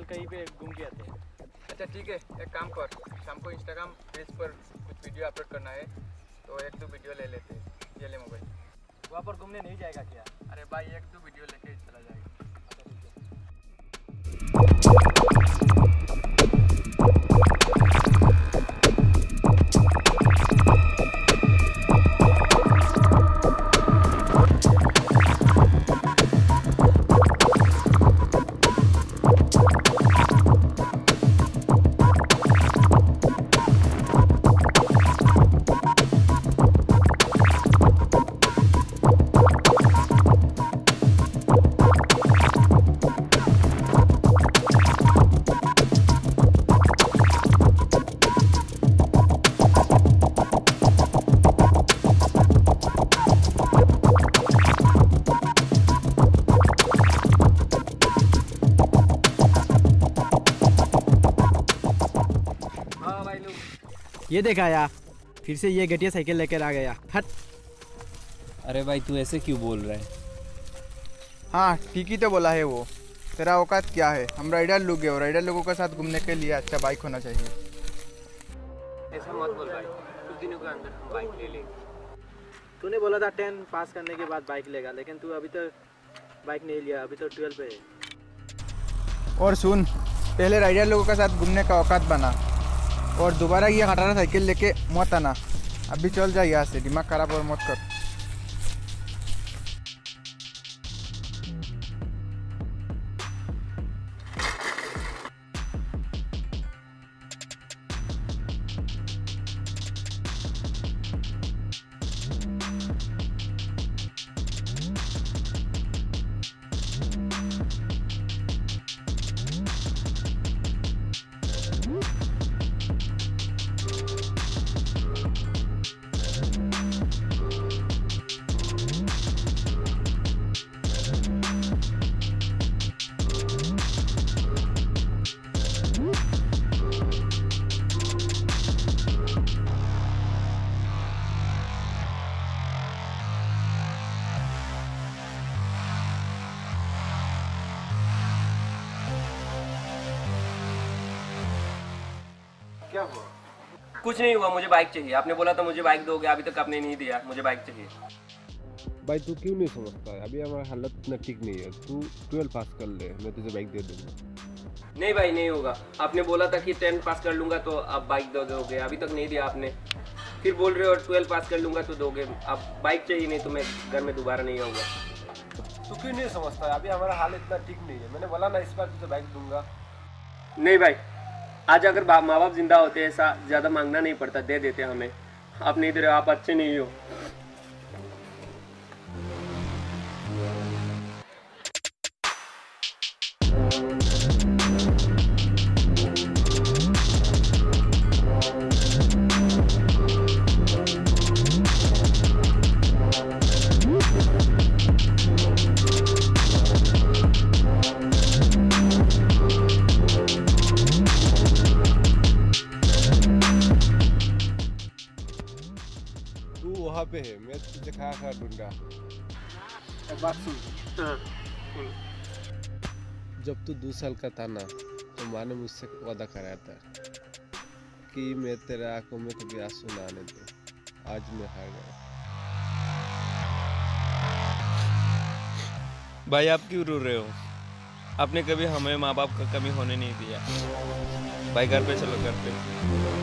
कहीं पे घूम के आते हैं। अच्छा ठीक है, एक काम कर, शाम को इंस्टाग्राम पेज पर कुछ वीडियो अपलोड करना है तो एक दो वीडियो ले लेते हैं। ये ले मोबाइल। वहाँ पर घूमने नहीं जाएगा क्या? अरे भाई एक दो वीडियो लेके चला जाएगा। ये देखा यार, फिर से ये घटिया साइकिल लेकर आ गया। हट। अरे भाई तू ऐसे क्यों बोल रहा है? हाँ ठीक ही तो बोला है वो। तेरा औकात क्या है? हम राइडर लोग हैं और राइडर लोगों के साथ घूमने के लिए अच्छा बाइक होना चाहिए। ऐसा मत बोल भाई, कुछ दिनों के अंदर हम बाइक ले लेंगे। तूने बोला था 10 पास करने के बाद बाइक लेगा, लेकिन तू अभी तक बाइक नहीं लिया, अभी तो 12 पे है। और सुन, पहले राइडर लोगों के साथ घूमने का औकात बना और दोबारा ये हटाना साइकिल लेके मत आना। अभी चल जा यहाँ से, दिमाग खराब और मत कर। क्या हुआ? कुछ नहीं हुआ, मुझे बाइक चाहिए। आपने बोला था मुझे बाइक दोगे, अभी तक आपने नहीं दिया। मुझे बाइक चाहिए। भाई तू क्यों नहीं समझता है? अभी हमारा हालत इतना ठीक नहीं है। तू 12 पास कर ले, मैं तुझे बाइक दे दूंगा। नहीं भाई नहीं होगा। आपने बोला था कि 10 पास कर लूंगा तो आप बाइक दे दोगे, अभी तक नहीं दिया आपने। फिर बोल रहे हो 12 पास कर लूंगा तो दोगे। आप बाइक चाहिए, नहीं तो मैं घर में दोबारा नहीं आऊँगा। तू क्यों नहीं समझता है? अभी हमारा हाल इतना ठीक नहीं है। मैंने बोला ना इस बार तुझे बाइक दूंगा। नहीं भाई, आज अगर माँ बाप जिंदा होते ऐसा ज़्यादा मांगना नहीं पड़ता, दे देते हमें। आप नहीं दे रहे हो, आप अच्छे नहीं हो। तू वहाँ पे है, मैं तुझे खा खा ढूंढा। एक बात सुन। जब तू 2 साल का था ना, तो माँ ने मुझसे वादा कराया था कि मैं तेरे आंखों में कभी आंसू ना आने दूं। आज मैं हार गया। भाई आप क्यों रो रहे हो? आपने कभी हमें माँ बाप का कमी होने नहीं दिया। भाई घर पे चलो, घर पे।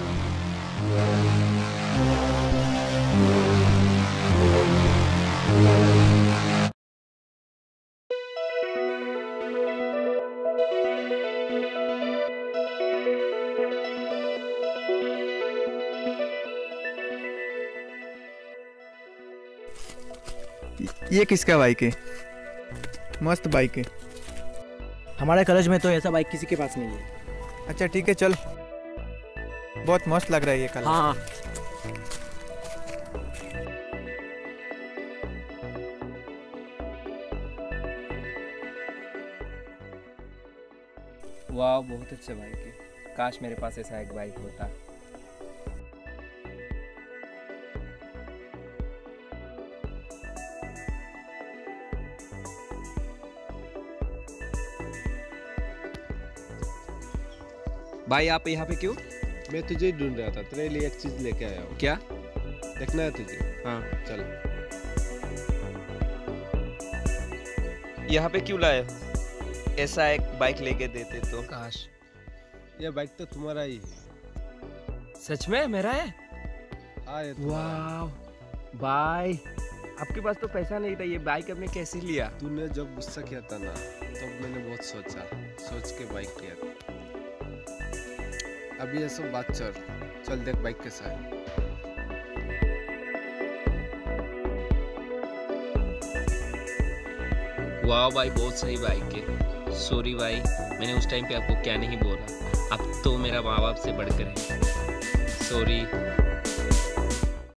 ये किसका बाइक है? मस्त बाइक है। हमारे कॉलेज में तो ऐसा बाइक किसी के पास नहीं है। अच्छा ठीक है चल, बहुत मस्त लग रहा है ये कलर। हाँ। वाह, बहुत अच्छा बाइक है। काश मेरे पास ऐसा एक बाइक होता। भाई आप यहाँ पे क्यों? मैं तुझे ही ढूंढ रहा था, तेरे लिए एक चीज लेके आया हूँ। क्या? देखना है तुझे? हाँ। चल। यहाँ पे क्यों लाए हो? ऐसा एक बाइक लेके देते तो। काश। ये बाइक तो तुम्हारा ही है। सच में मेरा है? हाँ ये तुम्हारा है। वाह भाई, आपके पास तो पैसा नहीं था, ये बाइक आपने कैसे लिया? तूने जब गुस्सा किया था ना, तब मैंने बहुत सोच के बाइक लिया था। अभी ये सब बात चल देख बाइक कैसा है। वाह भाई, बहुत सही बाइक है। सॉरी भाई, मैंने उस टाइम पे आपको क्या नहीं बोला। अब तो मेरा माँ बाप से बढ़कर है। सॉरी।